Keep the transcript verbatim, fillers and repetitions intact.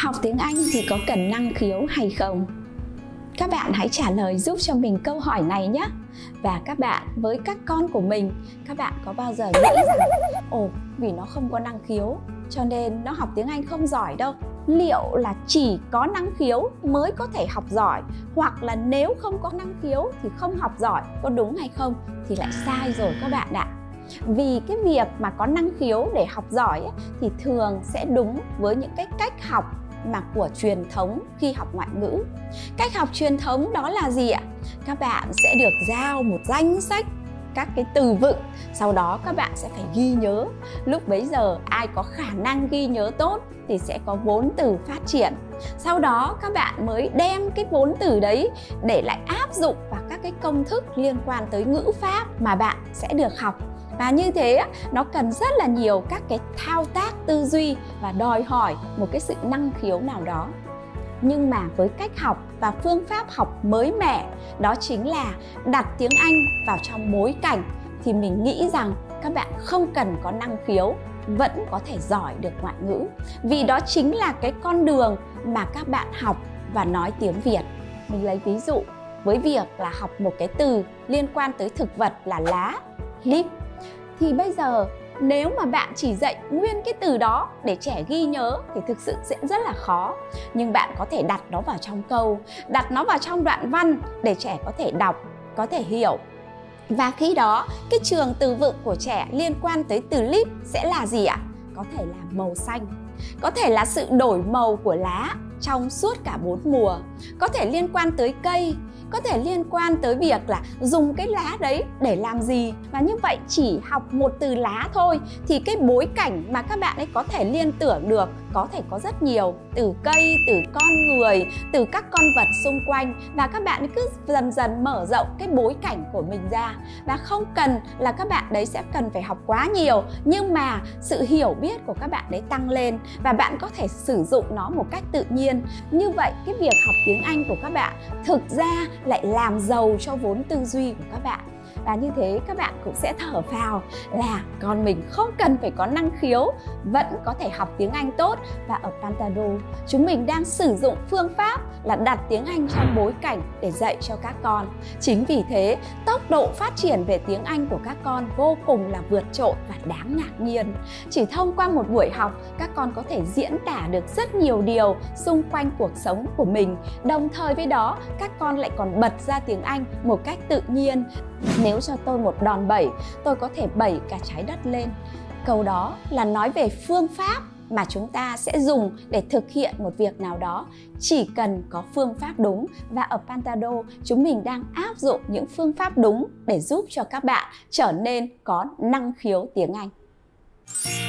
Học tiếng Anh thì có cần năng khiếu hay không? Các bạn hãy trả lời giúp cho mình câu hỏi này nhé. Và các bạn, với các con của mình, các bạn có bao giờ nghĩ rằng ồ, vì nó không có năng khiếu cho nên nó học tiếng Anh không giỏi đâu? Liệu là chỉ có năng khiếu mới có thể học giỏi, hoặc là nếu không có năng khiếu thì không học giỏi, có đúng hay không? Thì lại sai rồi các bạn ạ. Vì cái việc mà có năng khiếu để học giỏi ấy, thì thường sẽ đúng với những cái cách học mà của truyền thống khi học ngoại ngữ. Cách học truyền thống đó là gì ạ? Các bạn sẽ được giao một danh sách các cái từ vựng, sau đó các bạn sẽ phải ghi nhớ. Lúc bấy giờ ai có khả năng ghi nhớ tốt thì sẽ có vốn từ phát triển. Sau đó các bạn mới đem cái vốn từ đấy để lại áp dụng vào các cái công thức liên quan tới ngữ pháp mà bạn sẽ được học. Và như thế nó cần rất là nhiều các cái thao tác tư duy và đòi hỏi một cái sự năng khiếu nào đó. Nhưng mà với cách học và phương pháp học mới mẻ, đó chính là đặt tiếng Anh vào trong bối cảnh, thì mình nghĩ rằng các bạn không cần có năng khiếu vẫn có thể giỏi được ngoại ngữ. Vì đó chính là cái con đường mà các bạn học và nói tiếng Việt. Mình lấy ví dụ với việc là học một cái từ liên quan tới thực vật là lá, leaf. Thì bây giờ nếu mà bạn chỉ dạy nguyên cái từ đó để trẻ ghi nhớ thì thực sự sẽ rất là khó. Nhưng bạn có thể đặt nó vào trong câu, đặt nó vào trong đoạn văn để trẻ có thể đọc, có thể hiểu. Và khi đó, cái trường từ vựng của trẻ liên quan tới từ leaf sẽ là gì ạ? Có thể là màu xanh, có thể là sự đổi màu của lá trong suốt cả bốn mùa, có thể liên quan tới cây, có thể liên quan tới việc là dùng cái lá đấy để làm gì. Và như vậy chỉ học một từ lá thôi thì cái bối cảnh mà các bạn ấy có thể liên tưởng được có thể có rất nhiều, từ cây, từ con người, từ các con vật xung quanh. Và các bạn ấy cứ dần dần mở rộng cái bối cảnh của mình ra. Và không cần là các bạn đấy sẽ cần phải học quá nhiều, nhưng mà sự hiểu biết của các bạn đấy tăng lên và bạn có thể sử dụng nó một cách tự nhiên. Như vậy cái việc học tiếng Anh của các bạn thực ra lại làm giàu cho vốn tư duy của các bạn. Và như thế các bạn cũng sẽ thở phào là con mình không cần phải có năng khiếu vẫn có thể học tiếng Anh tốt. Và ở Pantado chúng mình đang sử dụng phương pháp là đặt tiếng Anh trong bối cảnh để dạy cho các con. Chính vì thế tốc độ phát triển về tiếng Anh của các con vô cùng là vượt trội và đáng ngạc nhiên. Chỉ thông qua một buổi học, các con có thể diễn tả được rất nhiều điều xung quanh cuộc sống của mình. Đồng thời với đó các con lại còn bật ra tiếng Anh một cách tự nhiên. Nếu cho tôi một đòn bẩy, tôi có thể bẩy cả trái đất lên. Câu đó là nói về phương pháp mà chúng ta sẽ dùng để thực hiện một việc nào đó. Chỉ cần có phương pháp đúng, và ở Pantado chúng mình đang áp dụng những phương pháp đúng để giúp cho các bạn trở nên có năng khiếu tiếng Anh.